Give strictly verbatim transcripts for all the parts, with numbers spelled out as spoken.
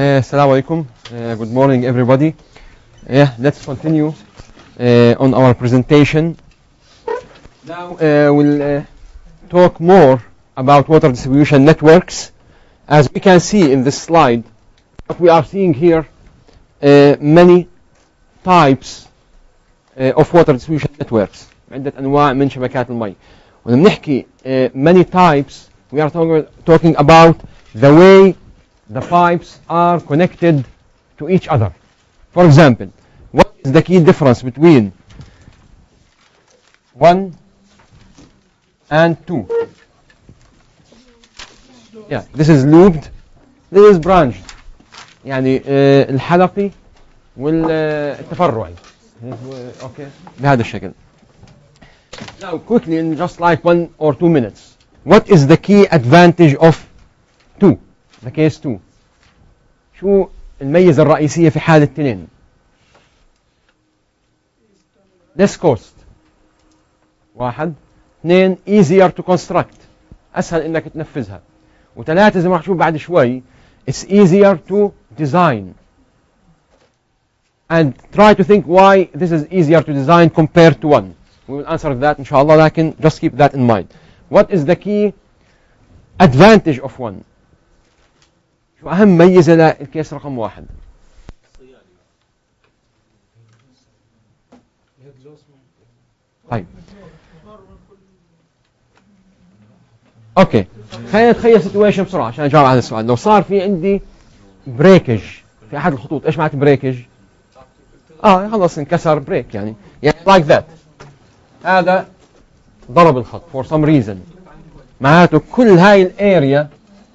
Uh, Assalamu alaikum. Uh, good morning, everybody. Yeah, let's continue uh, on our presentation. Now uh, we'll uh, talk more about water distribution networks. As we can see in this slide, what we are seeing here, uh, many types uh, of water distribution networks. عدة أنواع من شبكات المي. ولما نحكي uh, many types, we are talking, talking about the way the pipes are connected to each other. For example, what is the key difference between one and two? Yeah, this is looped, this is branched. يعني uh, الحلقي والتفرعي. Okay, بهذا الشكل. Now quickly, in just like one or two minutes, what is the key advantage of two? The case two. شو الميزة الرئيسية في حالة اثنين؟ less cost. واحد. اثنين easier to construct. أسهل إنك تنفذها. وثلاثة زي ما راح نشوف بعد شوي, it's easier to design. And try to think why this is easier to design compared to one. We will answer that إن شاء الله, لكن just keep that in mind. What is the key advantage of one? شو أهم ميزة للكيس رقم واحد؟ طيب. أوكي. خلينا نتخيل سيتويشن بسرعة عشان نجاوب على هذا السؤال. لو صار في عندي بريكج في أحد الخطوط، إيش معناته بريكج؟ آه خلص انكسر بريك يعني. يعني like that. هذا ضرب الخط for some reason. معناته كل هاي الاريا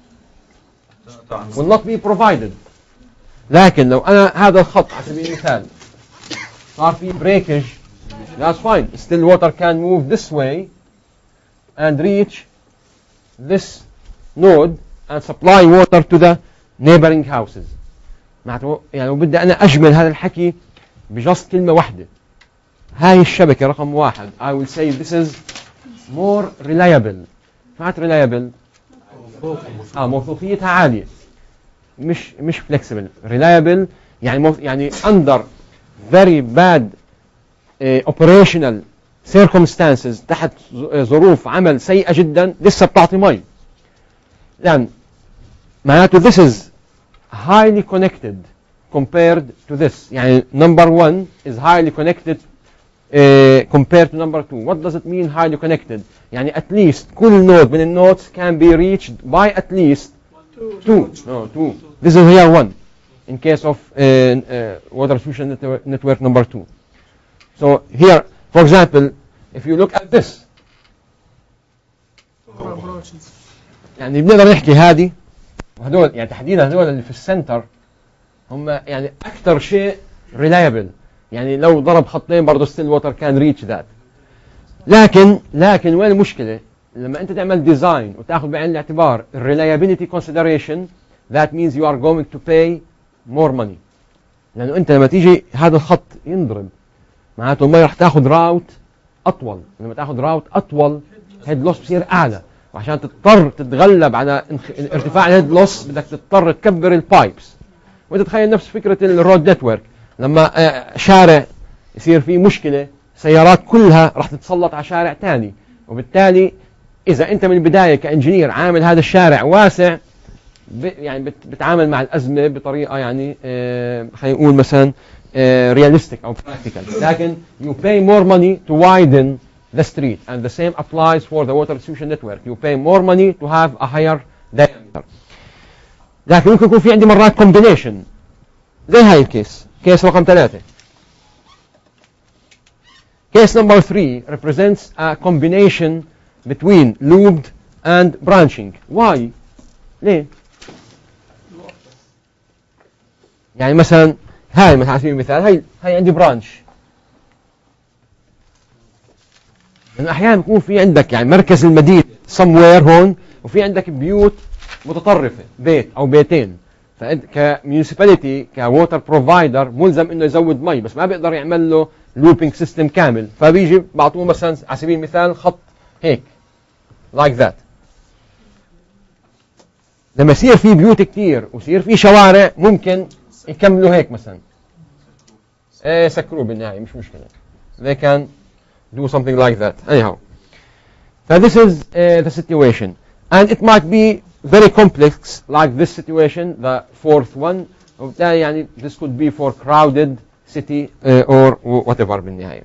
will not be provided. لكن لو أنا هذا الخط على سبيل المثال صار في breakage, that's fine. Still water can move this way and reach this node and supply water to the neighboring houses. معناته يعني لو بدي أنا أجمل هذا الحكي بجست كلمة واحدة, هاي الشبكة رقم واحد, I will say this is more reliable. معناته reliable آه موثوقيتها عالية, مش مش flexible. reliable يعني يعني under very bad uh, operational circumstances, تحت ظروف عمل سيئة جدا لسه بتعطي مي. لأن معناته this is highly connected compared to this. يعني number one is highly connected uh, compared to number two. What does it mean highly connected? يعني at least كل node من الnodes can be reached by at least two. No, two. This is here one in case of uh, uh, water distribution network, network number two. So here, for example, if you look at this, يعني بنقدر نحكي هذه وهدول, يعني تحديدا هدول اللي في السنتر هم يعني أكثر شيء reliable. يعني لو ضرب خطين برضه still water can reach that. لكن لكن وين المشكلة؟ لما أنت تعمل ديزاين وتأخذ بعين الاعتبار reliability consideration, that means you are going to pay more money. لأنه أنت لما تيجي هذا الخط ينضرب معناته المي راح تأخذ راوت أطول. لما تأخذ راوت أطول هيد لوس بصير أعلى, وعشان تضطر تتغلب على ارتفاع الهيد لوس بدك تضطر تكبر البايبس. وأنت تخيل نفس فكرة الرود نتورك, لما شارع يصير فيه مشكلة سيارات كلها راح تتسلط على شارع ثاني, وبالتالي إذا أنت من البداية كإنجينير عامل هذا الشارع واسع, يعني بتعامل مع الأزمة بطريقة يعني آه خلينا نقول مثلا آه realistic أو practical. لكن you pay more money to widen the street, and the same applies for the water distribution network. You pay more money to have a higher diameter. لكن ممكن يكون في عندي مرات combination زي هاي الكيس, كيس رقم ثلاثة. Case number three represents a combination between looped and branching. Why? ليه؟ يعني مثلا هاي مثلا على سبيل المثال هاي هاي عندي برانش. لأنه أحيانا بيكون في عندك يعني مركز المدينة somewhere هون, وفي عندك بيوت متطرفة, بيت أو بيتين. فأنت كميونسيباليتي كووتر بروفايدر ملزم إنه يزود مي, بس ما بيقدر يعمل له لوبينج سيستم كامل, فبيجي بعطوه مثلا على سبيل المثال خط هيك like that. لما يصير في بيوت كتير ويصير في شوارع ممكن يكملوا هيك مثلا ايه سكروه بالنهاية مش مشكلة. They can do something like that. Anyhow. So this is uh, the situation. And it might be very complex like this situation, the fourth one. يعني this could be for crowded city uh, or whatever بالنهاية.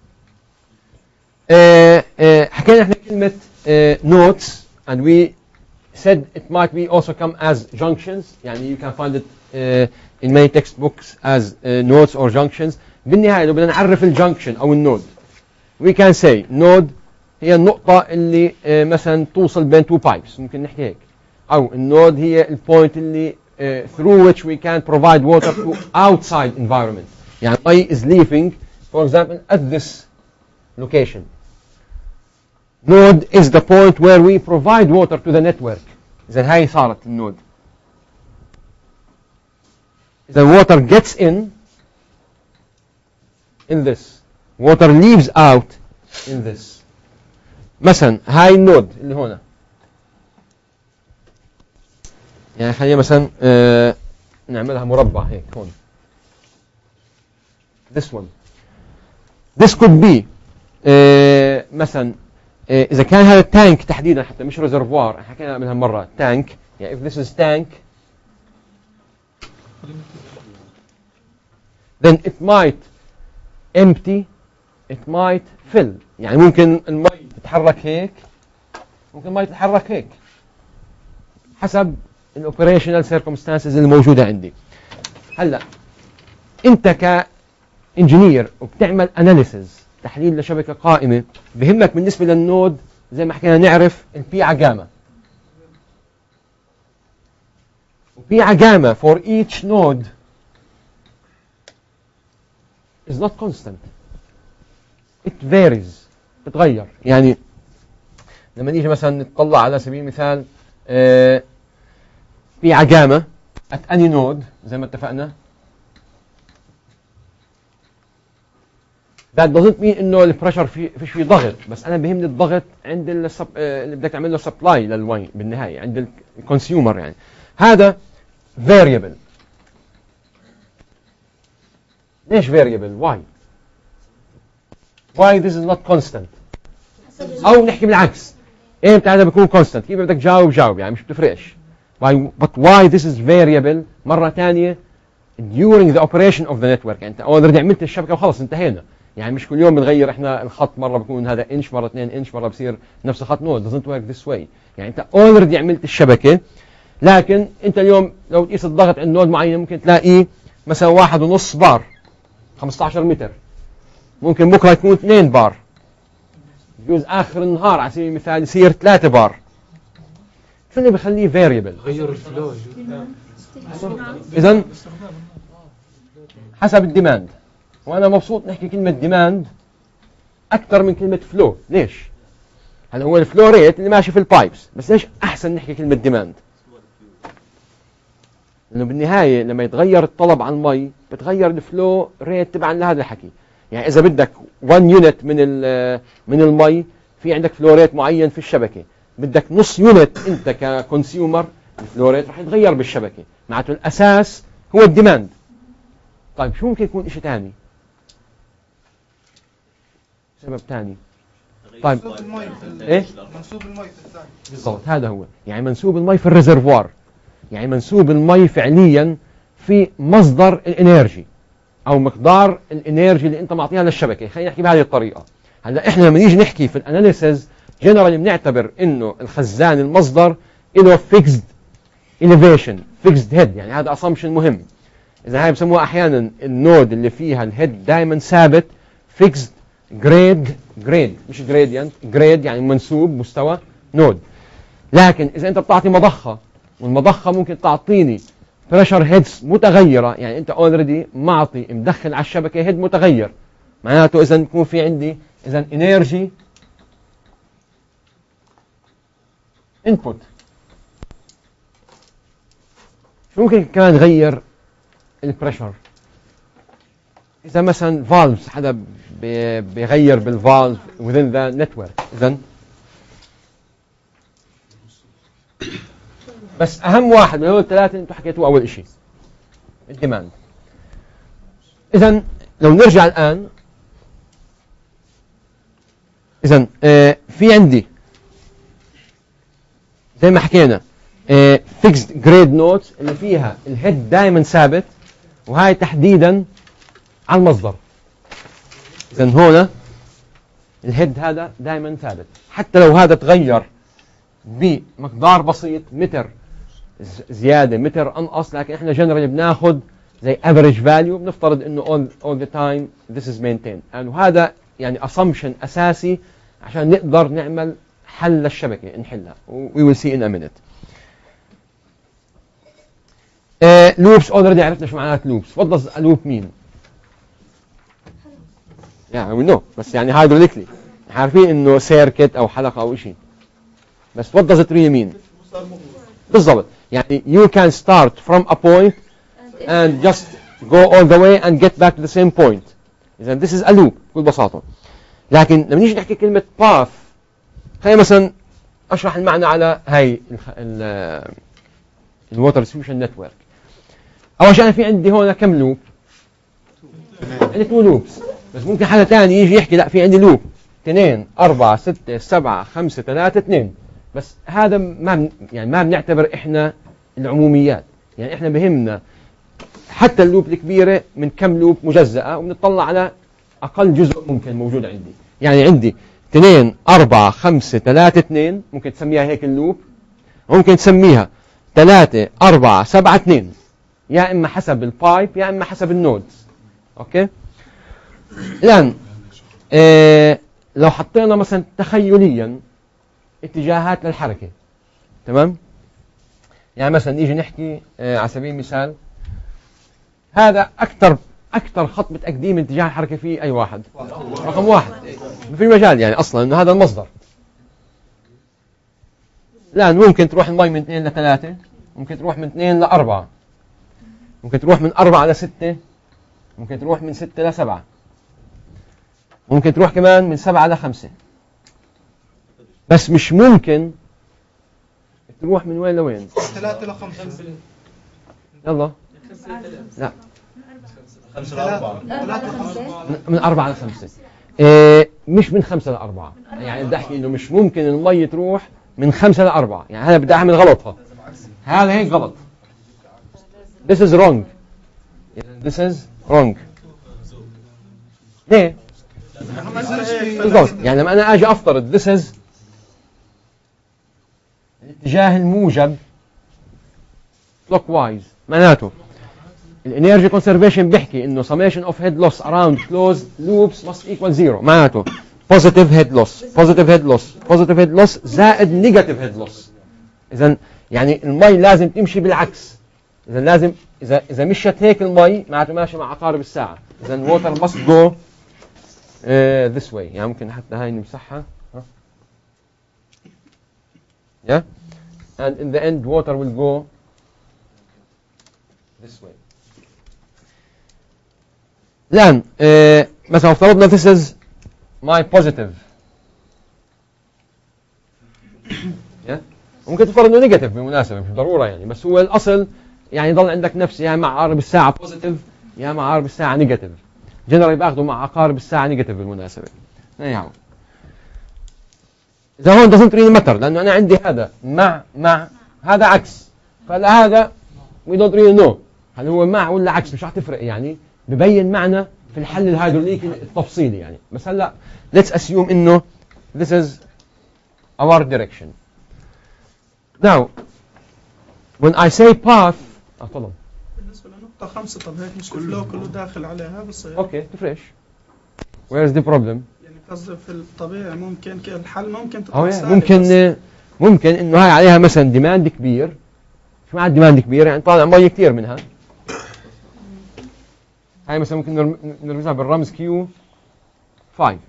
Uh, uh, حكينا احنا كلمة uh, nodes and we said it might be also come as junctions. يعني you can find it uh, in many textbooks as uh, nodes or junctions. بالنهاية لو بدنا نعرف الجنكشن أو النود we can say node هي النقطة اللي uh, مثلا توصل بين two pipes ممكن نحكي هيك. أو النود هي البوينت اللي uh, through which we can provide water to outside environment. يعني مي is leaving for example at this location. Node is the point where we provide water to the network. إذا هاي صارت النود. The water gets in in this. Water leaves out in this. مثلا هاي النود اللي هنا. يعني خلينا مثلا آه نعملها مربع هيك هون. This one. This could be آه مثلا آه إذا كان هذا تانك تحديدا حتى مش ريزرفوار حكينا منها مرة تانك. يعني if this is tank then it might empty it might fill. يعني ممكن المي تتحرك هيك ممكن المي تتحرك هيك حسب الاوبريشنال سيركمستانسز اللي موجوده عندي. هلا انت كانجينير وبتعمل اناليسز تحليل لشبكه قائمه بهمك بالنسبه للنود زي ما حكينا نعرف البي على جاما. وبي على جاما for each node is not constant. It varies. بتغير. يعني لما نيجي مثلا نطلع على سبيل المثال آه في عجامة at any node زي ما اتفقنا. that doesn't mean انه البريشر في فيش فيه ضغط بس انا بهمني الضغط عند السب آه اللي بدك تعمل له سبلاي للمي بالنهاية عند الكونسيومر. يعني هذا variable. ليش variable؟ why؟ why this is not constant؟ أو نحكي بالعكس إمتى هذا بيكون constant؟ كيف بدك تجاوب جاوب يعني مش بتفرقش. why but why this is variable مرة ثانية during the operation of the network. يعني أنت already عملت الشبكة وخلص انتهينا. يعني مش كل يوم بنغير إحنا الخط مرة بيكون هذا إنش مرة اثنين إنش مرة بصير نفس الخط. no it doesn't work this way. يعني أنت already عملت الشبكة لكن أنت اليوم لو تقيس الضغط عند نود معين ممكن تلاقيه مثلا واحد ونص بار خمسة عشر متر. ممكن بكرة يكون اثنين بار. يجوز آخر النهار على سبيل المثال يصير ثلاثة بار. شو اللي بخليه variable؟ غير الفلو. إذن حسب الديماند. وأنا مبسوط نحكي كلمة ديماند أكثر من كلمة فلو. ليش؟ هذا هو الفلو ريت اللي ماشي في البايبس. بس ليش أحسن نحكي كلمة ديماند؟ لأنه بالنهاية لما يتغير الطلب على المي بتغير الفلو ريت تبعا لهذا الحكي. يعني إذا بدك واحد يونت من من المي في عندك فلو ريت معين في الشبكة. بدك نص يونت أنت ككونسيومر الفلو ريت رح يتغير بالشبكة. معناته الأساس هو الديماند. طيب شو ممكن يكون إشي تاني؟ سبب تاني. طيب إيه؟ منسوب المي في الثاني. بالضبط هذا هو. يعني منسوب المي في الريزرفوار. يعني منسوب المي فعليا في مصدر الانرجي او مقدار الانرجي اللي انت معطيها للشبكه. خلينا نحكي بهذه الطريقه. هلا احنا لما نيجي نحكي في الاناليسز جنرالي بنعتبر انه الخزان المصدر له فيكسد اليفيشن فيكسد هيد. يعني هذا اسامبشن مهم. اذا هاي بسموها احيانا النود اللي فيها الهيد دائما ثابت فيكسد جريد جريد مش جريدينت جريد يعني منسوب مستوى نود. لكن اذا انت بتعطي مضخه والمضخة ممكن تعطيني بريشر هيدز متغيرة. يعني انت اوريدي معطي مدخل على الشبكة هيد متغير. معناته اذا يكون في عندي اذا انرجي انبوت. شو ممكن كمان تغير البريشر؟ اذا مثلا فالفز حدا بيغير بالفالف within the network. اذا بس اهم واحد من هول الثلاثه انتم حكيتوه اول شيء، الديماند. اذا لو نرجع الان، اذا آه في عندي زي ما حكينا فيكسد جريد نوتس اللي فيها الهيد دائما ثابت، وهاي تحديدا على المصدر. اذا هون الهيد هذا دائما ثابت، حتى لو هذا تغير بمقدار بسيط، متر زياده متر انقص، لكن احنا جنرالي بناخذ زي average value، بنفترض انه all, all the time this is maintained. وهذا يعني assumption اساسي عشان نقدر نعمل حل للشبكه نحلها. we will see in a minute. لوبس اوريدي عرفنا شو معنات لوبس. what does a loop mean؟ يعني we know، بس يعني hydraulically عارفين انه سيركت او حلقه او شيء، بس what does it really mean؟ بالضبط، يعني you can start from a point and just go all the way and get back to the same point. إذا this is a loop بكل بساطة. لكن لما نيجي نحكي كلمة path، خلينا مثلا أشرح المعنى على هاي ال الووتر ديستريبيوشن نتورك. أول شيء أنا في عندي هون كم لوب؟ عندي تو لوبس، بس ممكن حدا ثاني يجي يحكي لا في عندي لوب اثنين أربعة ستة سبعة خمسة ثلاثة اثنين. بس هذا ما يعني ما بنعتبر احنا العموميات، يعني احنا بهمنا حتى اللوب الكبيره من كم لوب مجزأه، وبنطلع على اقل جزء ممكن موجود عندي. يعني عندي اثنين أربعة خمسة ثلاثة اثنين، ممكن تسميها هيك اللوب، ممكن تسميها ثلاثة أربعة سبعة اثنين، يا اما حسب البايب يا اما حسب النودز. اوكي. الان إيه لو حطينا مثلا تخيليا اتجاهات للحركة، تمام؟ يعني مثلا نيجي نحكي آه على سبيل المثال، هذا أكثر أكثر خط متأكدين من اتجاه الحركة فيه أي واحد؟ رقم واحد. ما في مجال يعني أصلا إنه هذا المصدر. الآن ممكن تروح المي من اثنين لثلاثة، ممكن تروح من اثنين لأربعة، ممكن تروح من أربعة لستة، ممكن تروح من ستة لسبعة، ممكن تروح كمان من سبعة لخمسة. بس مش ممكن تروح من وين لوين؟ ثلاثة لخمسة. يلا. لا. خمسة لأربعة. من أربعة لخمسة. إيه مش من خمسة لأربعة. يعني بدي أحكي إنه مش ممكن المي تروح من خمسة لأربعة. يعني هذا بدي أعمل غلطها. هذا هيك غلط. This is wrong. This is wrong. ليه؟ بالضبط. يعني لما أنا أجي أفترض this is الاتجاه الموجب clockwise، معناته الانرجي كونسرفيشن بيحكي انه summation of head loss around closed loops must equal zero. معناته positive head loss positive head loss positive head loss زائد negative head loss. اذا يعني المي لازم تمشي بالعكس. اذا لازم اذا اذا مشت هيك المي معناته ماشي مع عقارب الساعه. اذا water must go uh, this way. يعني ممكن حتى هاي نمسحها. Yeah, and in the end water will go this way. الآن uh, مثلا افترضنا this is my positive. yeah? ممكن تفترض انه نيجاتيف بالمناسبة، مش ضرورة يعني، بس هو الأصل يعني يضل عندك نفس يا مع عقارب الساعة positive يا مع عقارب الساعة نيجاتيف. جنرالي باخذوا مع عقارب الساعة نيجاتيف بالمناسبة. يعني إذا هون doesn't really matter، لأنه أنا عندي هذا مع مع هذا عكس، فلا هذا we don't really know هل هو مع ولا عكس، مش راح تفرق يعني، ببين معنى في الحل الهيدروليكي التفصيلي يعني. بس هلا let's assume إنه this is our direction. Now when I say path أطلع بالنسبة لنقطة خمسة، طب هيك مش كله كله داخل عليها بصير أوكي تفرش. Where's the problem؟ قصدي في الطبيعي ممكن الحل ممكن تطلع سهل، ممكن ممكن انه هاي عليها مثلا ديماند كبير. شو معنى ديماند كبير؟ يعني طالع مي كثير منها. هاي مثلا ممكن نرمزها بالرمز كيو خمسة.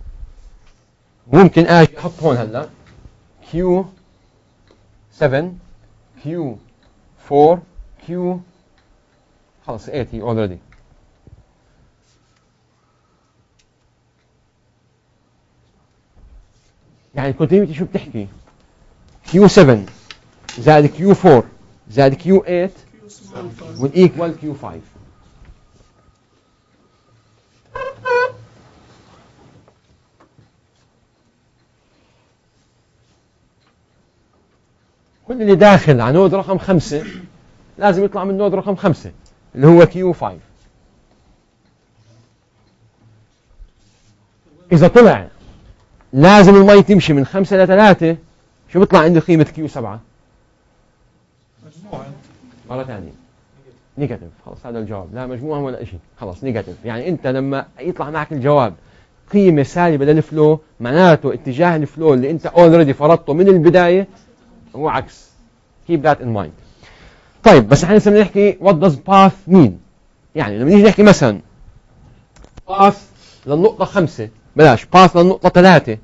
ممكن اجي احط هون هلا كيو سبعة كيو أربعة كيو خلص ثمانين اوريدي. يعني الكونتينيوتي شو بتحكي؟ كيو سبعة زائد كيو فور زائد كيو ثمانية والايكوال كيو خمسة. كل اللي داخل على نود رقم خمسة لازم يطلع من نود رقم خمسة اللي هو كيو خمسة. إذا طلع لازم المي تمشي من خمسة لثلاثة، شو بيطلع عندي قيمة كيو سبعة؟ مرة ثانية نيجاتيف. خلاص هذا الجواب، لا مجموعة ولا شيء، خلاص نيجاتيف. يعني أنت لما يطلع معك الجواب قيمة سالبة للفلو، معناته اتجاه الفلو اللي أنت اوريدي فرضته من البداية هو عكس. keep that in mind. طيب بس احنا لسه بنحكي what does path mean. يعني لما نيجي نحكي مثلا path للنقطة خمسة، بلاش path للنقطة ثلاثة،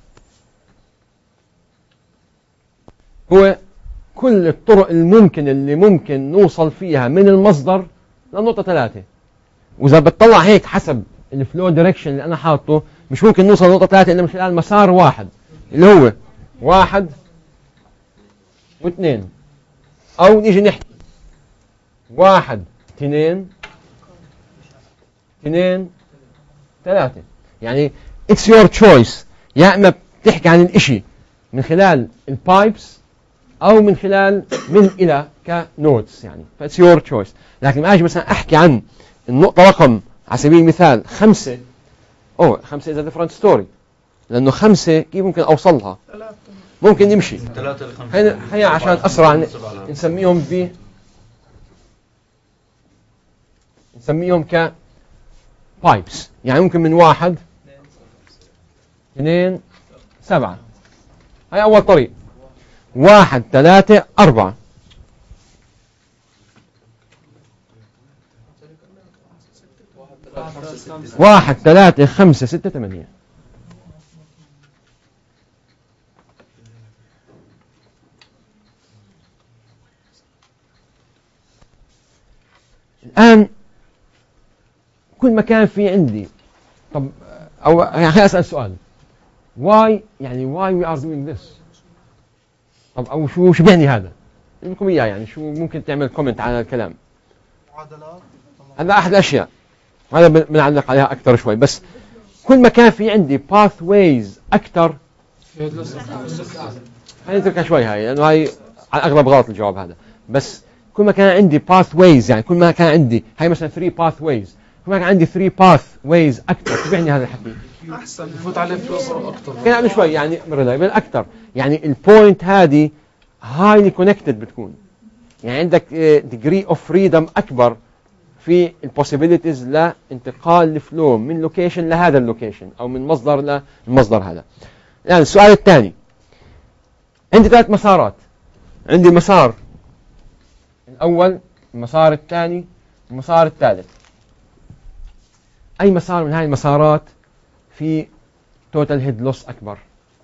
هو كل الطرق الممكنة اللي ممكن نوصل فيها من المصدر للنقطة ثلاثة. وإذا بتطلع هيك حسب الفلو دايركشن اللي أنا حاطه، مش ممكن نوصل لنقطة ثلاثة إلا من خلال مسار واحد اللي هو واحد واثنين، أو نيجي نحكي واحد اثنين اثنين ثلاثة. يعني it's your choice، يا إما بتحكي عن الإشي من خلال البايبس أو من خلال من إلى كنودز، يعني it's your choice. لكن ما أجي مثلا أحكي عن النقطة رقم على سبيل المثال خمسة، أوه خمسة is a different story، لأنه خمسة كيف ممكن أوصلها؟ ممكن نمشي هنا هيا عشان أسرع نسميهم ب نسميهم ك بايبس. يعني ممكن من واحد اثنين سبعة، هاي أول طريق. واحد ثلاثة أربعة، واحد ثلاثة خمسة ستة ثمانية. الآن كل ما كان في عندي، طب أو يعني خليني أسأل سؤال، why يعني why we are doing this؟ طب أو شو شو بيعني هذا؟ لكم إياه يعني شو ممكن تعمل كومنت على الكلام؟ معادلات. هذا أحد الأشياء، هذا بنعلق عليها أكثر شوي. بس كل ما كان في عندي pathways أكثر، خلينا نتركها شوي هاي لأنه هاي على الأغلب غلط الجواب هذا. بس كل ما كان عندي pathways، يعني كل ما كان عندي هاي مثلا three pathways، كل ما كان عندي three pathways أكثر، شو بيعني هذا الحكي؟ أحسن يفوت عليه فلوس أكثر. كان شوي يعني reliable أكثر، يعني البوينت هذه highly connected بتكون، يعني عندك degree of freedom أكبر في البوسيبيليتيز لانتقال الفلو من لوكيشن لهذا اللوكيشن أو من مصدر للمصدر هذا. يعني السؤال الثاني، عندي ثلاث مسارات، عندي المسار الأول، المسار الثاني، المسار الثالث. أي مسار من هاي المسارات في توتال هيد لوس أكبر؟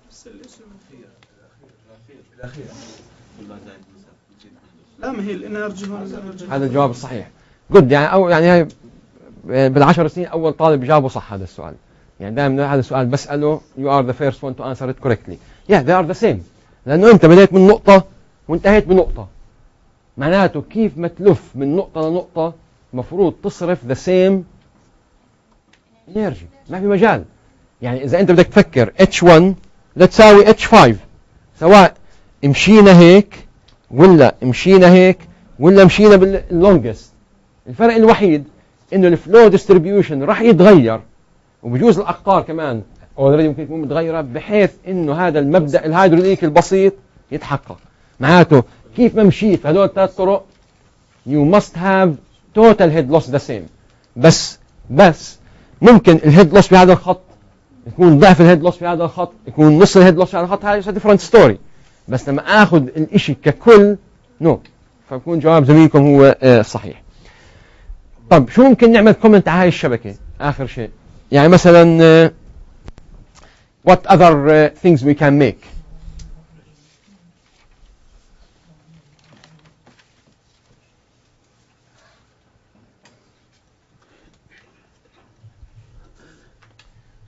لا ما هي الانرجي هون. هذا الجواب الصحيح. جود. يعني أو يعني هاي بالعشر سنين أول طالب جابه صح هذا السؤال. يعني دائما هذا السؤال بسأله you are the first one to answer it correctly. yeah they are the same. لأنه أنت بدأت من نقطة وانتهيت بنقطة، معناته كيف ما تلف من نقطة لنقطة مفروض تصرف the same energy، ما في مجال. يعني إذا أنت بدك تفكر إتش ون لتساوي إتش فايف، سواء مشينا هيك ولا مشينا هيك ولا مشينا باللونجست، الفرق الوحيد إنه الفلو ديستريبيوشن راح يتغير، وبجوز الأقطار كمان أوريدي ممكن تكون متغيرة بحيث إنه هذا المبدأ الهيدروليكي البسيط يتحقق. معناته كيف ما مشيت في هذول الثلاث طرق you must have total head loss the same. بس بس ممكن الهيد لوس في هذا الخط يكون ضعف الهيد لوس في هذا الخط، يكون نص الهيد لوس في هذا الخط، هذا different story. بس لما اخذ الاشي ككل نو no. فيكون جواب زميلكم هو آه صحيح. طب شو ممكن نعمل كومنت على هاي الشبكة آخر شيء؟ يعني مثلا آه what other uh, things we can make.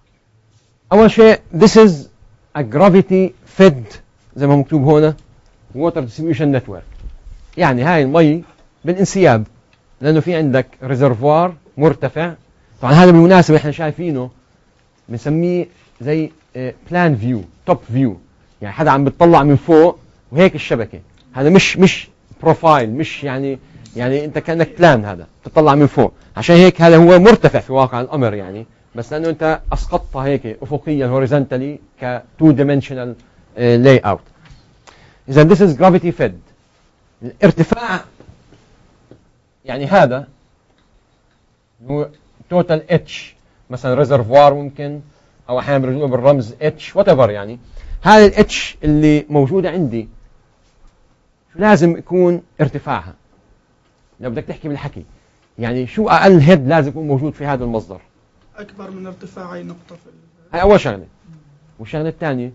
أول شيء this is a gravity fed زي ما مكتوب هنا water distribution network. يعني هاي المي بالانسياب، لأنه في عندك ريزرفوار مرتفع. طبعا هذا بالمناسبة احنا شايفينه بنسميه زي بلان فيو، توب فيو، يعني حدا عم بتطلع من فوق وهيك الشبكة. هذا مش مش بروفايل، مش يعني يعني انت كأنك بلان، هذا بتطلع من فوق. عشان هيك هذا هو مرتفع في واقع الأمر، يعني بس لأنه انت أسقطتها هيك أفقيا هوريزونتالي ك two dimensional layout. إذا this is gravity fed. الارتفاع يعني هذا هو total H، مثلا ريزرفوار ممكن، أو أحيانا بيرجعوا بالرمز H whatever. يعني هذا ال H اللي موجودة عندي شو لازم يكون ارتفاعها لو بدك تحكي بالحكي؟ يعني شو أقل هيد لازم يكون موجود في هذا المصدر؟ أكبر من ارتفاع أي نقطة في هاي أول شغلة. والشغلة الثانية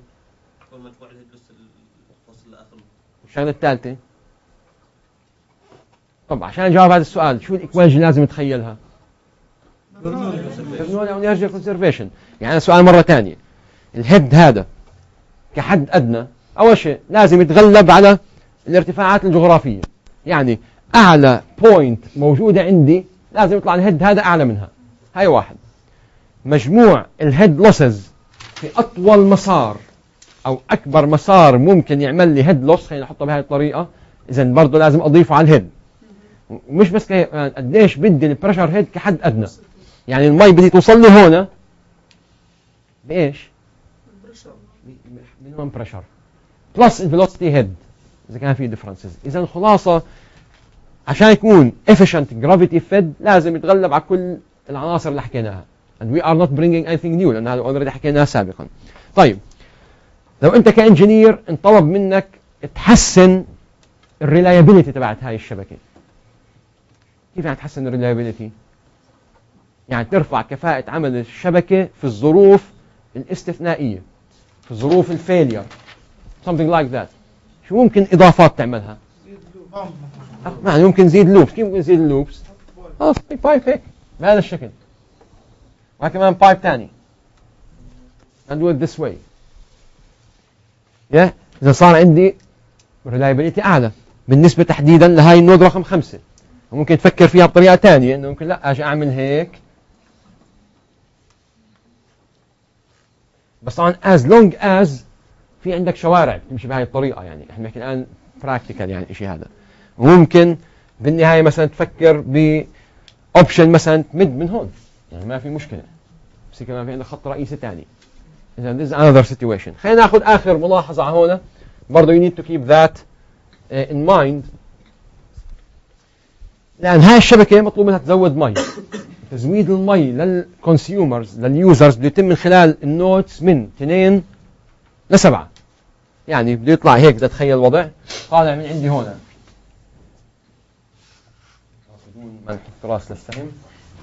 والشغلة الثالثة، طبعا عشان نجاوب هذا السؤال شو الإكواجن لازم نتخيلها؟ برنولي أو انرجي كونسرفيشن. يعني سؤال مرة ثانية، الهيد هذا كحد أدنى أول شيء لازم يتغلب على الارتفاعات الجغرافية. يعني أعلى بوينت موجودة عندي لازم يطلع الهيد هذا أعلى منها. هاي واحد. مجموع الهيد لوسز في أطول مسار أو أكبر مسار ممكن يعمل لي هيد لوس، خلينا نحطه بهذه الطريقة. إذا برضه لازم أضيفه على الهيد. ومش بس قديش بدي البريشر هيد كحد أدنى. يعني المي بدي توصل لي هنا بإيش؟ minimum pressure plus velocity head إذا كان في differences. إذا الخلاصة عشان يكون efficient gravity fed لازم يتغلب على كل العناصر اللي حكيناها. and we are not bringing anything new لأن هذا already حكيناه سابقا. طيب لو أنت كإنجينير انطلب منك تحسن الريلايابيليتي تبعت هاي الشبكة، كيف يعني تحسن الريلايابيليتي؟ يعني ترفع كفاءة عمل الشبكة في الظروف الاستثنائية، في ظروف الفيلير something like that. شو ممكن إضافات تعملها؟ يعني ممكن نزيد لوبس. كيف ممكن نزيد اللوبس؟ اه بايب هيك بهذا الشكل، وكمان بايب ثاني and do it this way. yeah. إذا صار عندي reliability أعلى بالنسبة تحديدا لهاي النود رقم خمسة. وممكن تفكر فيها بطريقة ثانية، إنه ممكن لا أجي أعمل هيك، بس طبعا as long as في عندك شوارع بتمشي بهاي الطريقة. يعني احنا بنحكي الآن practical يعني إشي هذا. وممكن بالنهاية مثلا تفكر بأوبشن مثلا تمد من هون، يعني ما في مشكلة، بس كمان في عندك خط رئيسي ثاني. إذا this is another situation. خلينا ناخذ آخر ملاحظة على هون. برضه you need to keep that uh, in mind. لأن هاي الشبكة مطلوب منها تزود مي. تزويد المي للكونسيومرز لليوزرز بده يتم من خلال النودز من اثنين لسبعة. يعني بده يطلع هيك، بدي أتخيل الوضع طالع من عندي هون بدون ما نحط راس للسهم.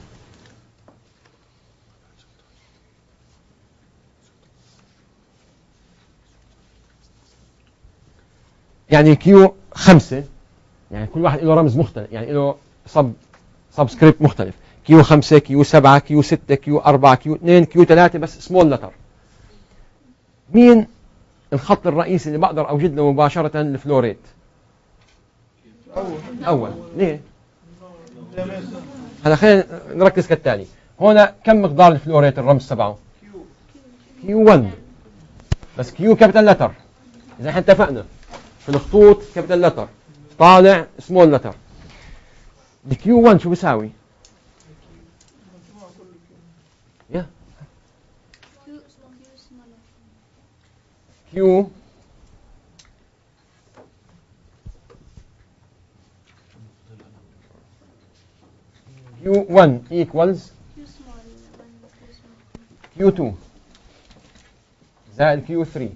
يعني كيو خمسة، يعني كل واحد له رمز مختلف، يعني له سب سبسكريبت مختلف. كيو خمسة، كيو سبعة، كيو ستة، كيو أربعة، كيو اثنين، كيو ثلاثة، بس سمول لتر. مين الخط الرئيسي اللي بقدر أوجد له مباشرة الفلوريت؟ أول. أول. ليه؟ هلا خلينا نركز كالتالي. هنا كم مقدار الفلوريت الرمز تبعه؟ كيو واحد، بس كيو كابيتال لتر. إذا احنا اتفقنا في الخطوط كابيتال لتر طالع سمول لتر. الكيو واحد شو بيساوي؟ يا كيو كيو واحد equals كيو اثنين زائد كيو ثلاثة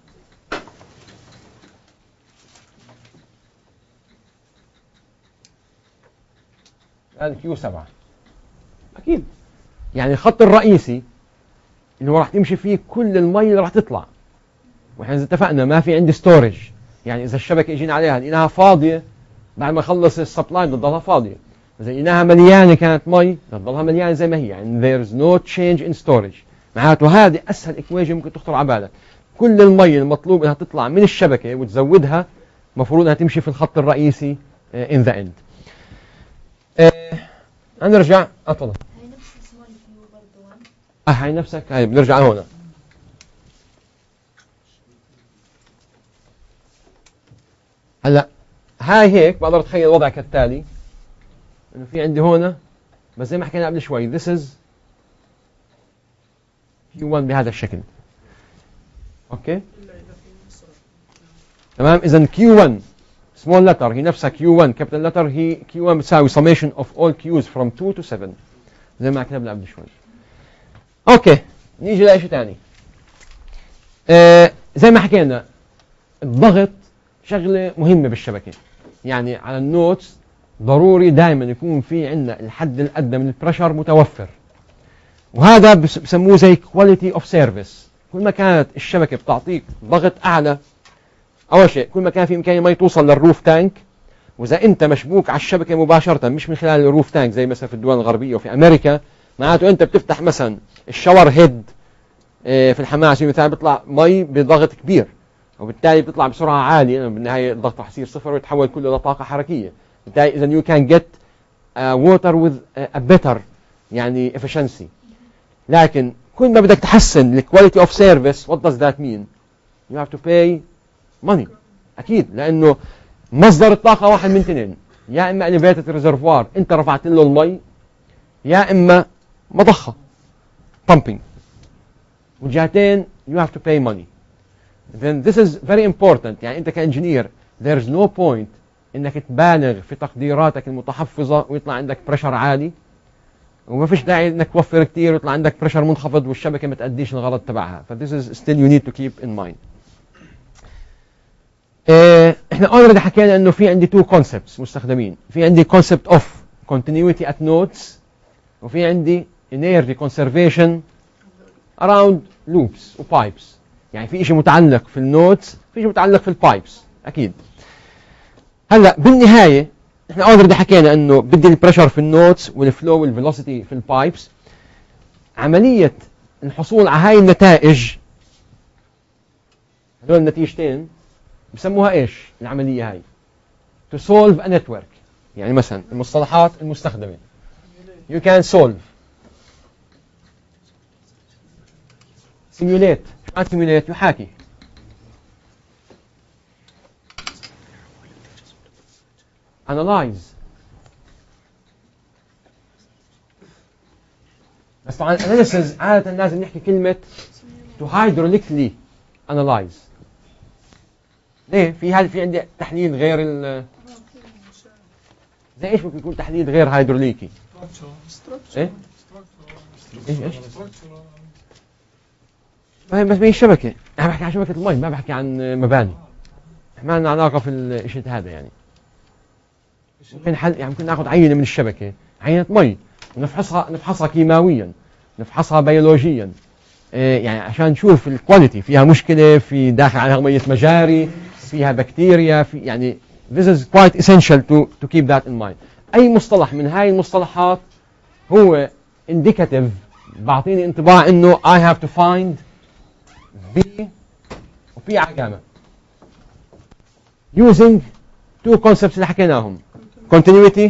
زائد كيو سبعة. أكيد يعني الخط الرئيسي اللي هو راح تمشي فيه كل المي اللي راح تطلع. واحنا اذا اتفقنا ما في عندي ستورج، يعني اذا الشبكه اجينا عليها لقيناها فاضيه بعد ما اخلص السبلاي بتضلها فاضيه. اذا لقيناها مليانه كانت مي بتضلها مليانه زي ما هي، يعني there is no change in storage. معناته هذه اسهل اكويجن ممكن تخطر على بالك. كل المي المطلوب انها تطلع من الشبكه وتزودها مفروض انها تمشي في الخط الرئيسي in the end. هنرجع اتفضل. هاي نفس سمول كيو برضه واحد. اه هاي نفسك، هاي بنرجع هون. هلا هاي هيك بقدر اتخيل الوضع كالتالي، انه في عندي هون بس زي ما حكينا قبل شوي this is كيو واحد بهذا الشكل. اوكي تمام. اذا كيو واحد small letter هي نفسها كيو واحد capital letter، هي كيو واحد بتساوي summation of all Q's from two to seven زي ما حكينا قبل شوي. اوكي نيجي لشيء ثاني. آه زي ما حكينا الضغط شغله مهمه بالشبكه، يعني على النوتس ضروري دائما يكون في عندنا الحد الادنى من البريشر متوفر، وهذا بسموه زي كواليتي اوف سيرفيس. كل ما كانت الشبكه بتعطيك ضغط اعلى، اول شيء كل ما كان في امكانيه ما توصل للروف تانك، واذا انت مشبوك على الشبكه مباشره مش من خلال الروف تانك زي مثلا في الدول الغربيه وفي امريكا، معناته انت بتفتح مثلا الشاور هيد في الحمام على سبيل المثال بيطلع مي بضغط كبير، وبالتالي بتطلع بسرعه عاليه، لانه بالنهايه الضغط رح يصير صفر ويتحول كله لطاقه حركيه. بالتالي اذا يو كان جيت ووتر وذ ا بيتر يعني efficiency. لكن كل ما بدك تحسن الكواليتي اوف سيرفيس what does that mean؟ you have to pay money اكيد، لانه مصدر الطاقه واحد من اثنين، يا اما elevated reservoir انت رفعت له المي، يا اما مضخه pumping، والجهتين you have to pay money. then this is very important. يعني انت كانجينير there is no point انك تبالغ في تقديراتك المتحفظه ويطلع عندك بريشر عالي، وما فيش داعي انك توفر كثير ويطلع عندك بريشر منخفض والشبكه ما تأديش الغرض تبعها. ف this is still you need to keep in mind. اه احنا already حكينا انه في عندي two concepts مستخدمين، في عندي concept of continuity at nodes، وفي عندي energy conservation around loops و pipes. يعني في شيء متعلق في النودز، في شيء متعلق في البايبس اكيد. هلا بالنهايه احنا اوريدي حكينا انه بدي البريشر في النودز والفلو والفيلوسيتي في البايبس. عمليه الحصول على هاي النتائج، هذول النتيجتين بسموها ايش العمليه هاي؟ to solve a network. يعني مثلا المصطلحات المستخدمه you can solve simulate. شو معنى simulate؟ يحاكي. analyze. بس طبعا analysis عادة لازم نحكي كلمة to hydraulically analyze. ليه؟ في هذا في عندي تحليل غير ال زي ايش ممكن يكون تحليل غير هيدروليكي؟ ايه؟ ايش ايش؟ بس هي الشبكة، أنا بحكي عن شبكة المي ما بحكي عن مباني. ما لنا علاقة في الشيء هذا. يعني ممكن حل يعني ممكن ناخذ عينة من الشبكة، عينة مي، ونفحصها نفحصها كيماويا، نفحصها بيولوجيا، إيه يعني عشان نشوف الكواليتي فيها مشكلة، في داخل عليها مية مجاري، فيها بكتيريا، في يعني this is quite essential to to keep that in mind. أي مصطلح من هاي المصطلحات هو indicative، بعطيني انطباع إنه I have to find B وفي علامة using two concepts اللي حكيناهم continuity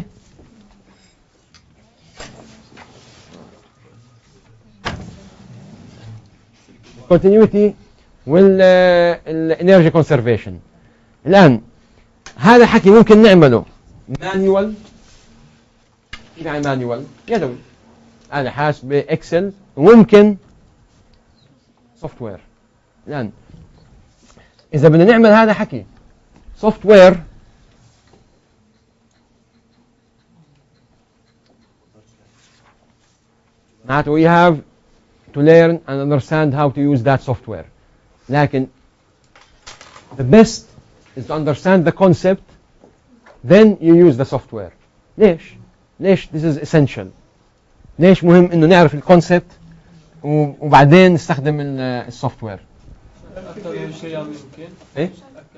continuity والenergy conservation. الآن هذا حكي ممكن نعمله manual، يعني manual يدوي على حاسب اكسل، وممكن سوفت وير. الآن إذا بدنا نعمل هذا حكي سوفت وير، معناته we have to learn and understand how to use that software. لكن the best is to understand the concept, then you use the software. ليش؟ ليش this is essential؟ ليش مهم إنه نعرف الكونسبت وبعدين نستخدم السوفت وير؟ إيه؟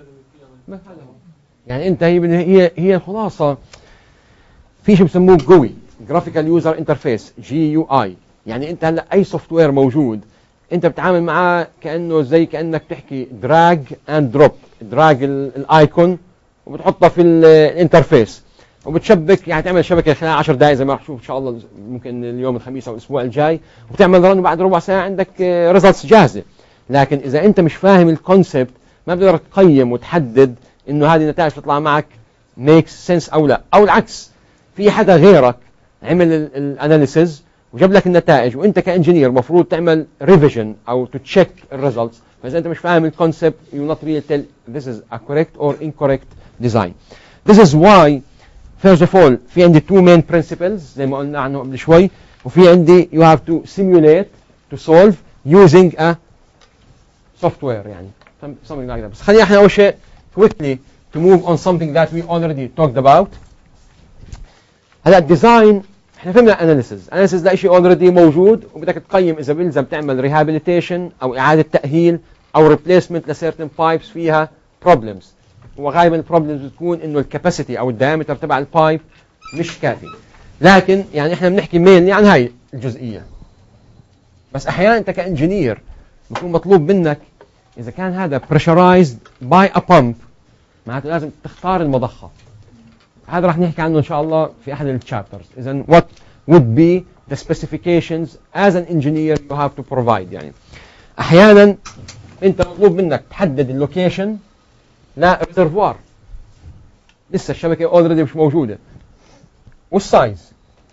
يعني أنت هي هي هي الخلاصة. في شيء بسموه جوي Graphical User Interface جي يو آي. يعني أنت هلا أي سوفت وير موجود أنت بتعامل معاه كأنه زي كأنك تحكي دراج أند دروب. دراج الآيكون وبتحطها في الانترفيس وبتشبك، يعني تعمل شبكه خلال عشر دقائق زي ما راح نشوف ان شاء الله ممكن اليوم الخميس او الاسبوع الجاي، وبتعمل رن وبعد ربع ساعه عندك ريزلتس جاهزه. لكن اذا انت مش فاهم الكونسبت ما بتقدر تقيم وتحدد انه هذه النتائج تطلع معك ميكس سنس او لا، او العكس في حدا غيرك عمل الاناليسز وجاب لك النتائج وانت كانجينير المفروض تعمل ريفيجن او تتشيك الريزلتس. فاذا انت مش فاهم الكونسبت you not really tell this is a correct or incorrect design. This is why first of all في عندي two main principles زي ما قلنا عنه قبل شوي، وفي عندي you have to simulate to solve using a software يعني something like that. بس خلينا احنا اول شيء quickly to move on something that we already talked about. هلا الديزاين احنا فهمنا اناليسز، اناليسز ده شيء اوريدي موجود وبدك تقيم اذا بيلزم تعمل ريهابيليتيشن او اعاده تاهيل او ريبليسمنت لسيرتن بايبس فيها بروبلمز، وغالبا البروبلمز بتكون انه الكاباسيتي او الدايمتر تبع البايب مش كافي. لكن يعني احنا بنحكي مينلي عن هاي الجزئيه. بس احيانا انت كانجينير بكون مطلوب منك اذا كان هذا بريشرايزد باي ا بامب معناته لازم تختار المضخه. هذا راح نحكي عنه ان شاء الله في احد التشابترز. اذا what would be the specifications as an engineer you have to provide. يعني احيانا انت مطلوب منك تحدد اللوكيشن لا ريزرفوار لسه الشبكه اوريدي مش موجوده، والسايز.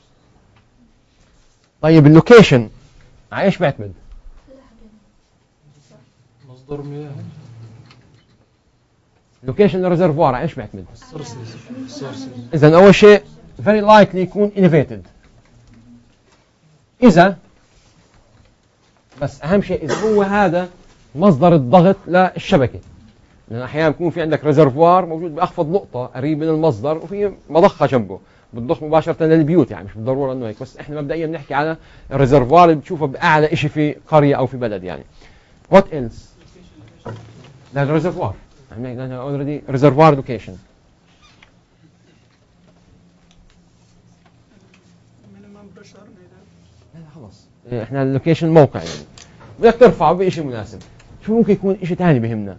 طيب اللوكيشن على ايش بيعتمد؟ مصدر مياه. لوكيشن الريزرفوار على ايش بيعتمد؟ سورسز سورسز. اذا اول شيء very likely يكون elevated. اذا بس اهم شيء اذا هو هذا مصدر الضغط للشبكه، لان احيانا بيكون في عندك ريزرفوار موجود باخفض نقطه قريب من المصدر وفي مضخه جنبه بتضخ مباشره للبيوت، يعني مش بالضروره انه هيك، بس احنا مبدئيا بنحكي على الريزرفوار اللي بتشوفه باعلى شيء في قريه او في بلد. يعني what else؟ لا الريزرفوار يعني already reservoir location. لا خلاص احنا اللوكيشن موقع يعني بدك ترفعه بشيء مناسب. شو ممكن يكون شيء ثاني بهمنا؟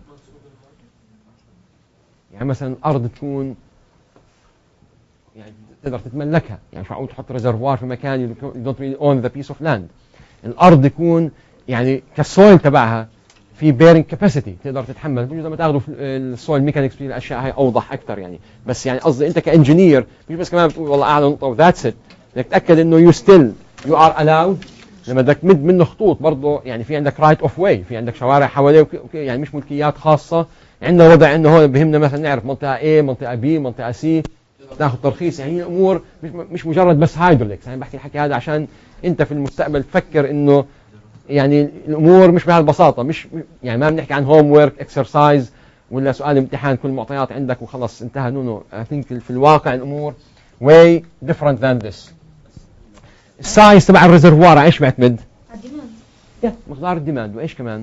يعني مثلا الارض تكون يعني تقدر تتملكها، يعني مش معقول تحط ريزرفوار في مكان you don't really own the piece of land. الارض يكون يعني كالسويل تبعها في بيرنج كاباسيتي تقدر تتحمل. بجوز لما تاخذوا السويل ميكانكس في الاشياء هاي اوضح اكثر يعني. بس يعني قصدي انت كانجينير مش بس كمان بتقول والله اعلى نقطه وذاتس ات، بدك تتاكد انه يو ستيل يو ار الاود لما بدك تمد منه خطوط برضه، يعني في عندك رايت اوف واي، في عندك شوارع حواليه وكي يعني مش ملكيات خاصه. عندنا وضع انه هون بهمنا مثلا نعرف منطقه A منطقه B منطقه C ناخذ ترخيص. يعني هي الامور مش مش مجرد بس هايدروليكس. يعني بحكي الحكي هذا عشان انت في المستقبل تفكر انه يعني الامور مش بهالبساطه، مش يعني ما بنحكي عن هوم ورك اكسرسايز ولا سؤال امتحان كل المعطيات عندك وخلص انتهى. نو نو اي ثينك في الواقع الامور way different than this. السايز تبع الريزرفوار ايش بيعتمد؟ الديماند. يا مقدار الديماند. وايش كمان؟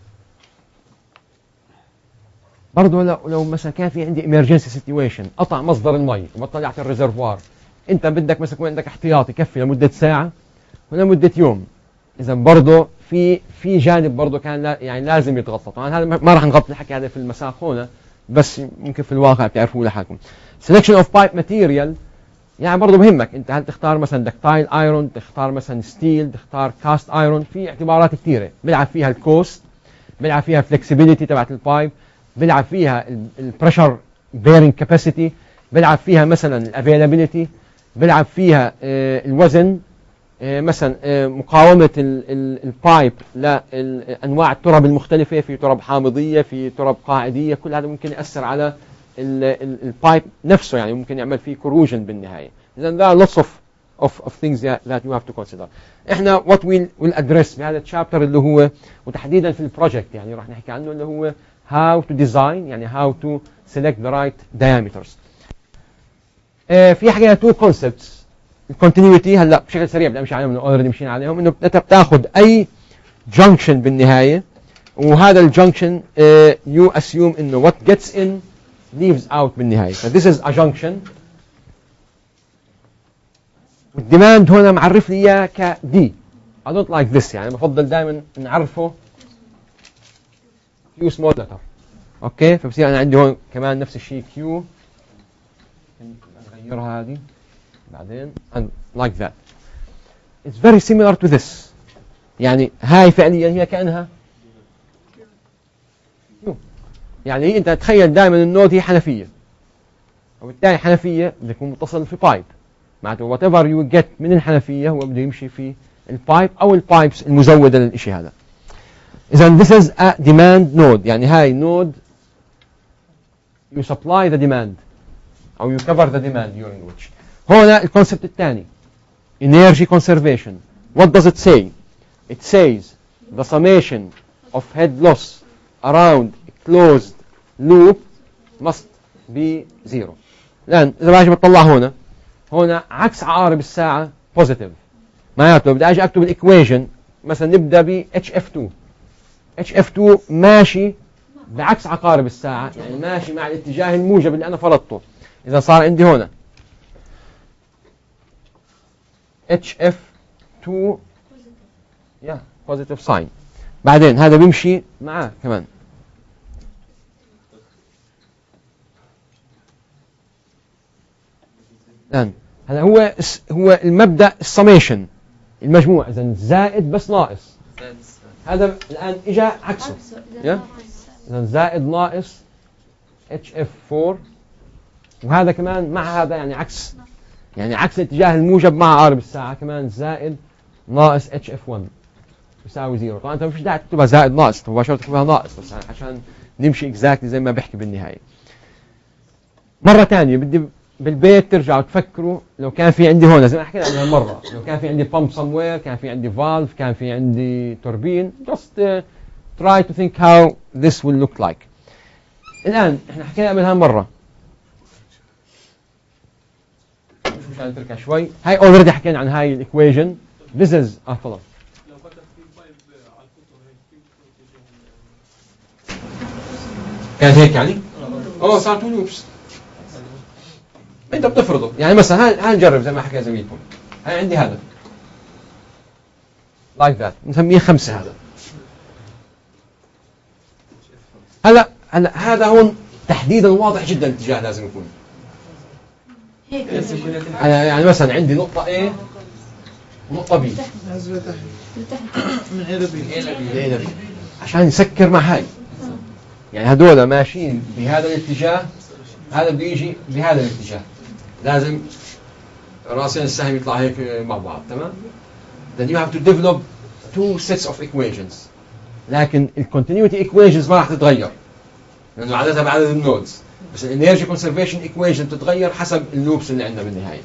برضه لو لو مثلا كان في عندي emergency situation قطع مصدر المي وما طلعت الريزرفوار، انت بدك مثلا يكون عندك احتياطي يكفي لمده ساعه ولا مده يوم. اذا برضه في في جانب برضه كان لا يعني لازم يتغطى. طبعا هذا ما راح نغطي الحكي هذا في المساق هنا، بس ممكن في الواقع بتعرفوه لحالكم. selection of pipe material يعني برضه بهمك انت هل تختار مثلا دكتايل ايرون، تختار مثلا ستيل، تختار كاست ايرون. في اعتبارات كثيره بيلعب فيها الكوست، بيلعب فيها الفلكسبيليتي تبعت البايب، بيلعب فيها البريشر بيرنج كاباسيتي، بيلعب فيها مثلا الافيلابيليتي، بيلعب فيها آه الوزن، آه مثلا آه مقاومه البايب لانواع التراب المختلفه، في تراب حامضيه في تراب قاعديه. كل هذا ممكن ياثر على البايب نفسه، يعني ممكن يعمل فيه كوروجن بالنهايه. اذا there are lots of of of things that you have to consider. احنا what we'll will address بهذا الشابتر اللي هو وتحديدا في البروجكت يعني راح نحكي عنه اللي هو how to design يعني how to select the right diameters. اه في حاجه two concepts. الكونتينيوتي هلا بشكل سريع بدي امشي عليهم انه اوريدي مشينا عليهم، انه بتاخذ اي جنكشن بالنهايه وهذا الجنكشن اه you assume انه what gets in leaves out بالنهايه. so this is a junction. والديماند هنا معرف لي اياه ك D. I don't like this يعني بفضل دائما نعرفه Q small letter. اوكي فبصير انا عندي هون كمان نفس الشيء Q نغيرها هذه بعدين and like that. It's very similar to this. يعني هاي فعليا هي كأنها يعني انت تخيل دائما النود هي حنفية، وبالتالي حنفية بده يكون متصل في بايب، معناته whatever you get من الحنفية هو بده يمشي في البايب او البايبس المزودة للإشي هذا. إذا this is a demand node، يعني هاي node you supply the demand أو you cover the demand during which. هنا الكونسبت الثاني energy conservation. What does it say? It says the summation of head loss around a closed loop must be zero. الآن إذا باجي بطلع هنا هنا عكس عقارب الساعة positive، معناته بدي أجي أكتب الإيكويشن مثلا نبدأ ب إتش إف تو. إتش إف تو ماشي بعكس عقارب الساعة، يعني ماشي مع الاتجاه الموجب اللي أنا فرضته. إذا صار عندي هنا إتش إف تو يا positive sign، بعدين هذا بيمشي معاه كمان. الآن هذا هو هو المبدأ السميشن، المجموع، إذا زائد بس ناقص. هذا الآن إجا عكسه، يا إذا زائد ناقص إتش إف فور، وهذا كمان مع هذا يعني عكس، يعني عكس الاتجاه الموجب مع عقارب الساعة كمان زائد ناقص إتش إف ون يساوي زيرو. طبعا أنت مش داعي تكتبها زائد ناقص، مباشرة تكتبها ناقص بس عشان نمشي إكزاكتلي زي ما بحكي بالنهاية. مرة ثانية بدي بالبيت ترجعوا تفكروا لو كان في عندي هون زي ما حكينا عنها مرة، لو كان في عندي pump somewhere، كان في عندي valve، كان في عندي توربين، just uh, try to think how this will look like. الآن احنا حكينا قبلها مرة، مش مشان نتركها شوي، هاي already حكينا عن هاي الإيكويشن. This is اه طلع كان هيك يعني؟ اوه صار تو لوبس. انت بتفرضه، يعني مثلا هاي هاي نجرب زي ما حكى زميلكم. هاي عندي هذا like that نسميه خمسة. هذا هلا هلا هذا هون تحديدا واضح جدا الاتجاه لازم يكون. يعني مثلا عندي نقطة A ونقطة B، من A ل B عشان يسكر مع هاي، يعني هذول ماشيين بهذا الاتجاه، هذا بده يجي بهذا الاتجاه، لازم راسين السهم يطلع هيك مع بعض، تمام؟ then you have to develop two sets of equations. لكن ال continuity equations ما راح تتغير لأنه عددها بعدد النودز، بس ال energy conservation equation بتتغير حسب اللوبس اللي عندنا بالنهاية.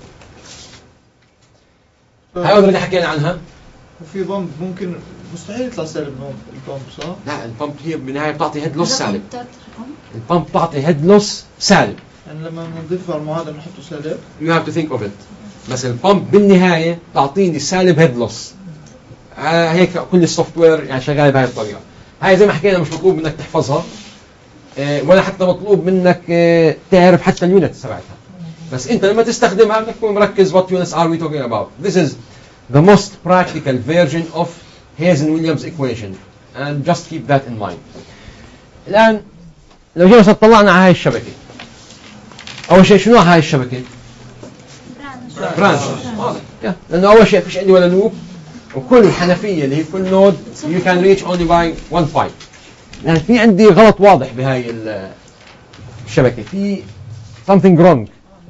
هاي already حكينا عنها. وفي بامب ممكن مستحيل يطلع سالب البامب صح؟ لا البامب هي بالنهاية بتعطي هيد لوس سالب. البامب بتعطي هيد لوس سالب. يعني لما نضيف على المعادلة نحطه سالب. You have to think of it. بس البامب بالنهاية تعطيني سالب هيد لوس. آه هيك كل السوفت وير يعني شغال بهاي الطريقة. هاي زي ما حكينا مش مطلوب منك تحفظها، آه ولا حتى مطلوب منك آه تعرف حتى اليونتس تبعتها. بس أنت لما تستخدمها بدك تكون مركز what units are we talking about. This is the most practical version of Hazen-Williams equation and just keep that in mind. الآن لو جينا طلعنا على هاي الشبكة، أول شيء شنو هاي الشبكة؟ برانش. واضح. لأنه أول شيء فيش عندي ولا لوب، وكل حنفية اللي هي كل نود you can reach only by one pipe. يعني في عندي غلط واضح بهاي الشبكة، في something wrong.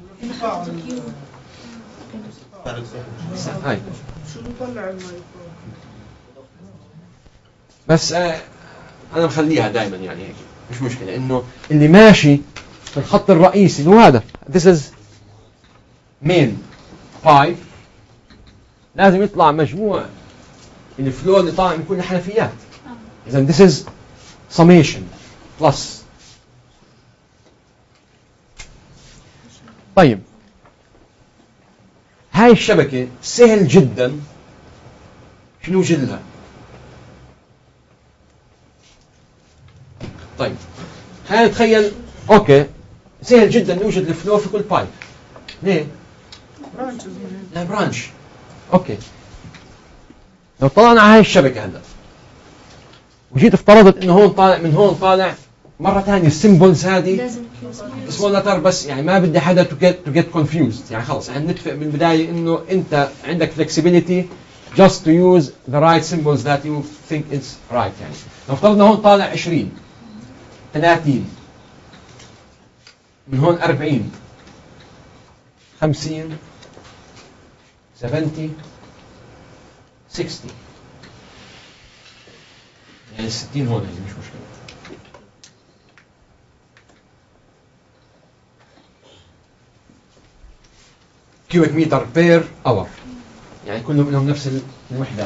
هاي. بس آه أنا مخليها دائما يعني هيك مش مشكلة، إنه اللي ماشي في الخط الرئيسي اللي هو هذا this is main pipe لازم يطلع مجموع الفلو اللي طالع من كل الحنفيات. إذا this is summation plus. طيب هاي الشبكة سهل جدا شنو جلها؟ طيب هاي تخيل اوكي سهل جدا نوجد الفلو في كل بايب. ليه؟ لا برانش. اوكي لو طلعنا على هاي الشبكة هلا وجيت افترضت انه هون طالع من هون طالع مرة ثانية السيمبلز هذه لازم كيو سمول لتر بس، يعني ما بدي حدا to get to get confused. يعني خلص يعني نتفق من البداية إنه أنت عندك flexibility just to use the right symbols that you think is right. يعني لو افترضنا هون طالع عشرين ثلاثين، من هون أربعين خمسين سبعين ستين، يعني ستين هون يعني مش مشكلة. كيوبيك متر بير اور، يعني كلهم لهم نفس الوحدات.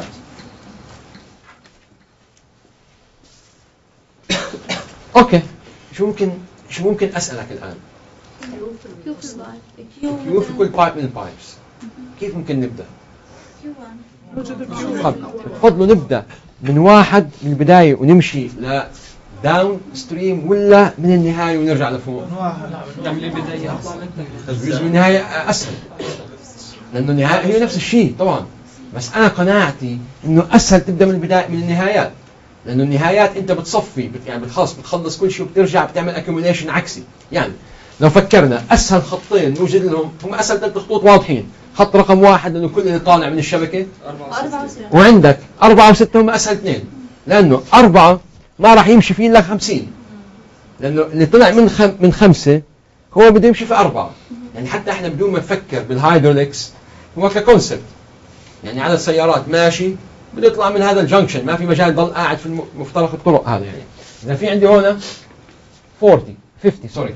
اوكي، شو ممكن شو ممكن اسالك الان؟ كيو في البايب كيو في كل بايب من البايبس، كيف ممكن نبدا؟ كيو واحد طب بتفضلوا نبدا من واحد من البدايه ونمشي ل داون ستريم ولا من النهايه ونرجع لفوق؟ من واحد. تعمل بداية أصلا من النهايه اسهل، لانه النهايه هي نفس الشيء طبعا، بس انا قناعتي انه اسهل تبدا من البدايه من النهايات، لانه النهايات انت بتصفي بت يعني بتخلص بتخلص كل شيء وبترجع بتعمل اكيوميليشن عكسي. يعني لو فكرنا اسهل خطين نوجد لهم هم اسهل ثلاث خطوط واضحين، خط رقم واحد لانه كل اللي طالع من الشبكه، أربعة وستين وعندك أربعة وستة هم اسهل اثنين، لانه أربعة ما راح يمشي فيه الا خمسين، لانه اللي طلع من خم من خمسة هو بده يمشي في أربعة. يعني حتى احنا بدون ما نفكر بالهايدروليكس هو ككونسبت، يعني على السيارات ماشي بده يطلع من هذا الجنكشن، ما في مجال ضل قاعد في مفترق الطرق هذا. يعني اذا في عندي هنا أربعين خمسين سوري،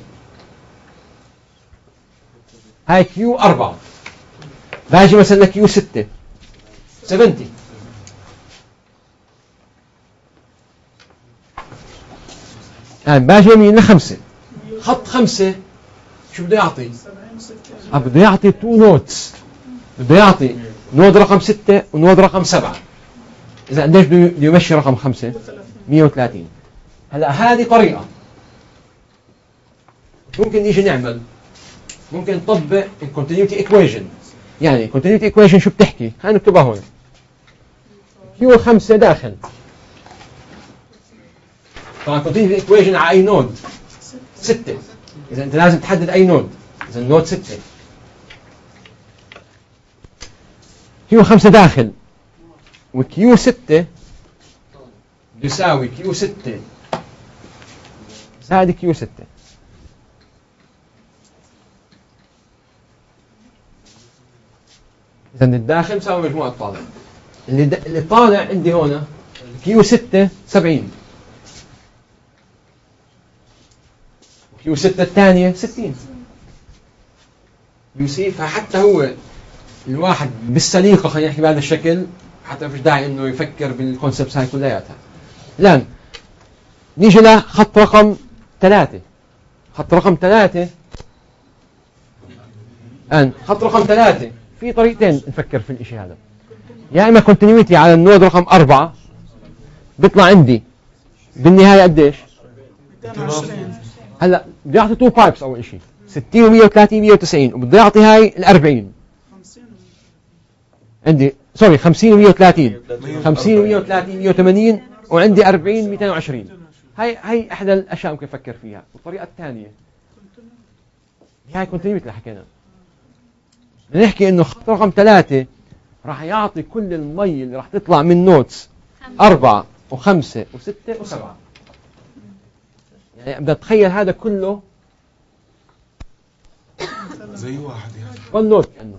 هاي كيو أربعة، باجي مثلا كيو ستة سبعين، الآن باجي يمين لخمسة، خط خمسة شو بده يعطي؟ آه بده يعطي تو نوتس، بده يعطي نود رقم ستة ونود رقم سبعة. إذا قديش بده يمشي رقم خمسة؟ مية وثلاثين. هلا هذه طريقة ممكن نيجي نعمل، ممكن نطبق الكونتينيوتي ايكويشن. يعني الكونتينيوتي ايكويشن شو بتحكي؟ خلينا نكتبها هون. كيو خمسة داخل، طبعا كونتينيوتي ايكويشن على أي نود؟ ستة. إذا أنت لازم تحدد أي نود، إذا النود ستة. كيو خمسة داخل وكيو ستة يساوي كيو ستة زائد كيو ستة. إذا الداخل مساوي مجموع الطالع. اللي, د... اللي طالع عندي هنا كيو ستة سبعين، كيو ستة الثانية ستين. يوسي فحتى هو الواحد بالسليقة خلينا نحكي بهذا الشكل، حتى مفيش داعي انه يفكر بالكونسبتس هاي كلياتها. الآن نيجي لخط رقم ثلاثة. خط رقم ثلاثة الآن خط رقم ثلاثة في طريقتين نفكر في الإشي هذا. يا إما كونتينيوتي على النود رقم أربعة بيطلع عندي بالنهاية قديش؟ مئتين وعشرين. هلا بده يعطي تو بايبس أول إشي ستين ومية وثلاثين مية وتسعين، وبده يعطي هاي الأربعين. عندي سوري خمسين ومية وثلاثين، خمسين ومية وثلاثين مية وثمانين، وعندي أربعين مئتين وعشرين. هاي هاي إحدى الأشياء ممكن أفكر فيها. والطريقة الثانية هاي كونتينيوتي اللي حكينا، نحكي إنه خط رقم ثلاثة راح يعطي كل المي اللي راح تطلع من نوتس أربعة وخمسة وستة وسبعة. يعني بدي أتخيل هذا كله زي واحد يعني ون نوت كأنه.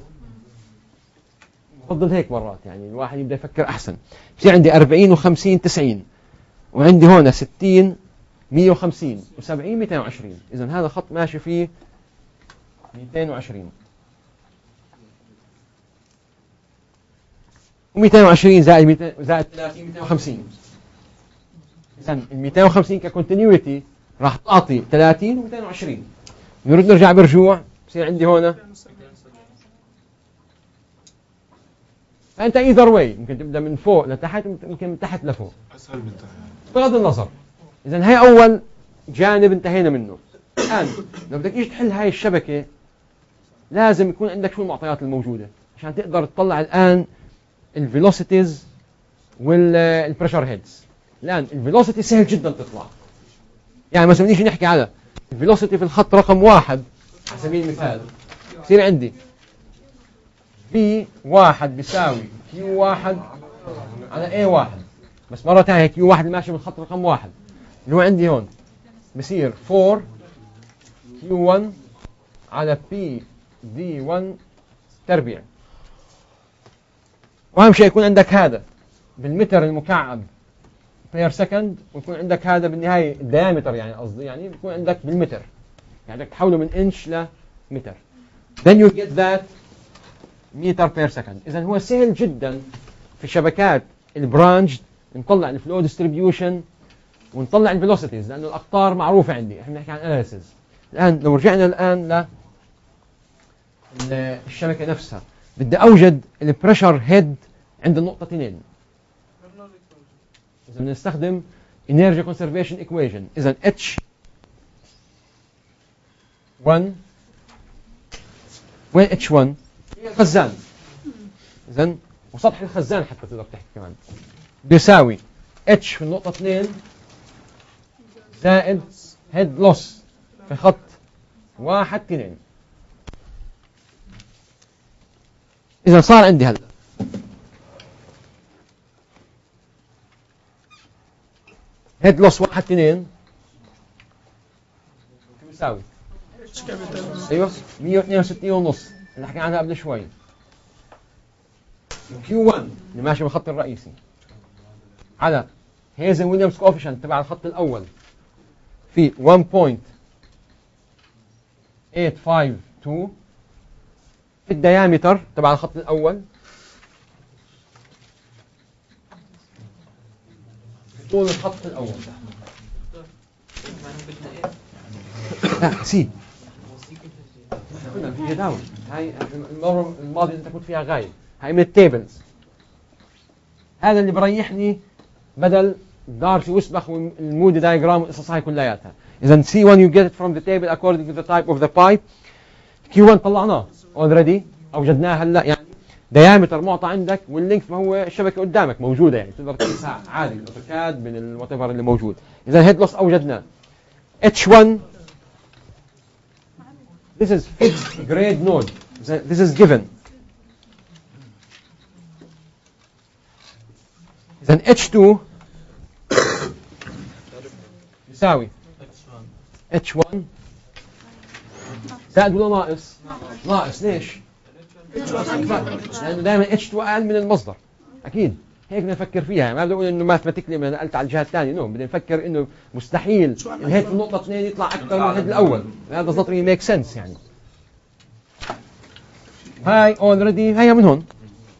بفضل هيك مرات يعني الواحد يبدأ يفكر أحسن. في عندي أربعين وخمسين تسعين، وعندي هنا ستين مية وخمسين وسبعين مئتين وعشرين. إذن هذا خط ماشي فيه مئتين وعشرين، ومئتين وعشرين زائد مئتين زائد ثلاثين مئتين وخمسين. إذن ال مئتين وخمسين ككونتينيوتي راح تعطي ثلاثين ومئتين وعشرين. نرد نرجع برجوع بصير عندي هنا. فأنت إيذر واي ممكن تبدأ من فوق لتحت، ممكن من تحت لفوق، اسهل من تحت بغض النظر. إذن هاي أول جانب انتهينا منه. الآن لو بدك إيش تحل هاي الشبكة لازم يكون عندك شو المعطيات الموجودة عشان تقدر تطلع الآن الفيلوسيتيز والبريشر هيدز. الآن الفيلوسيتي سهل جدا تطلع، يعني مثلا نيجي نحكي على الفيلوسيتي في الخط رقم واحد على سبيل المثال، يصير عندي في واحد بيساوي كيو واحد على اي واحد، بس مرة ثانية كيو واحد ماشي بالخط رقم واحد اللي هو عندي هون بصير أربعة كيو واحد على بي دي واحد تربيع. وأهم شيء يكون عندك هذا بالمتر المكعب بير سكند، ويكون عندك هذا بالنهاية الديامتر، يعني قصدي يعني يكون عندك بالمتر، يعني بدك تحوله من انش لمتر. then you get that متر بير سكند. إذا هو سهل جدا في شبكات البرانج نطلع الفلو ديستريبيوشن ونطلع الفيلوسيتيز، لأنه الأقطار معروفة عندي. احنا بنحكي عن اناليسيز. الآن لو رجعنا الآن للشبكة نفسها، بدي أوجد البريشر هيد عند النقطة اثنين. إذا بنستخدم energy conservation equation. إذا H واحد وين H واحد؟ هي الخزان. إذا وسطح الخزان حتى تقدر تحكي كمان بيساوي H في النقطة اثنين زائد هيد لوس في خط واحد اثنين. إذا صار عندي هلا هيد لوس واحد اثنين شو بيساوي؟ ايوه مية واثنين وستين ونص اللي حكينا عنها قبل شوي. كيو واحد اللي ماشي بالخط الرئيسي على هيزن ويليامز كوفيشنت تبع الخط الاول في واحد فاصلة ثمانية خمسة اثنين في الديامتر تبع الخط الاول طول الخط الاول. لا سي في جداول هاي المره الماضيه انت كنت فيها غايب، هاي من التيبلز. هذا اللي بريحني بدل دارسي وسبخ والمودي دايجرام والقصص هاي كلياتها. اذا سي واحد you get it from the table according to the type of the pipe. كيو واحد طلعناه already اوجدناه هلا، يعني ديامتر معطى عندك واللينك ما هو الشبكه قدامك موجوده، يعني تقدر تقيسها عادي بالاوتوكاد من الوات ايفر اللي موجود. اذا هيد لوس اوجدناه H واحد this is fixed grade node, this is given. إذا H اثنين يساوي H واحد زائد ولا ناقص؟ ناقص. ليش؟ لأنه دائما H اثنين أقل من المصدر. أكيد هيك بدنا نفكر فيها، يعني ما بدي أقول إنه ماثماتيكلي ما نقلت على الجهة الثانية، نو بدنا نفكر إنه مستحيل الهيد في النقطة اثنين يطلع أكثر من الهيد الأول. هذا doesn't really make sense يعني. هاي already هي من هون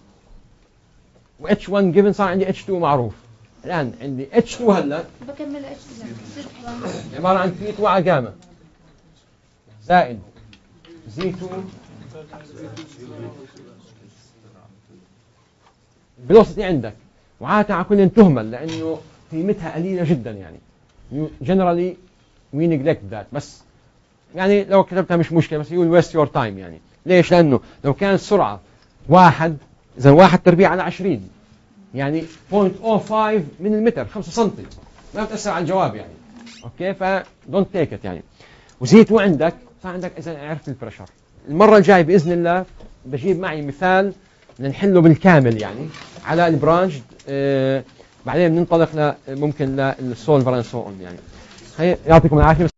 و H واحد given صار عندي H اثنين معروف. الآن عندي H اثنين هلا بكمل H اثنين عبارة عن ثيتا على جاما زائد زي اثنين الفيلوسيتي عندك، وعادة على كل تهمل لأنه قيمتها قليلة جدا، يعني generally we neglect that. بس يعني لو كتبتها مش مشكلة، بس you will waste your time. يعني ليش؟ لأنه لو كانت السرعة واحد، إذا واحد تربيع على عشرين يعني صفر فاصلة صفر خمسة من المتر، خمسة سنتي، ما بتأثر على الجواب يعني. أوكي ف don't take it يعني. وزيت وعندك صار عندك إذا عرفت البريشر. المرة الجاية بإذن الله بجيب معي مثال نحله بالكامل يعني على البرانش، آه بعدين بننطلق ل ممكن للسولفر اند سو اون يعني. يعطيكم العافية.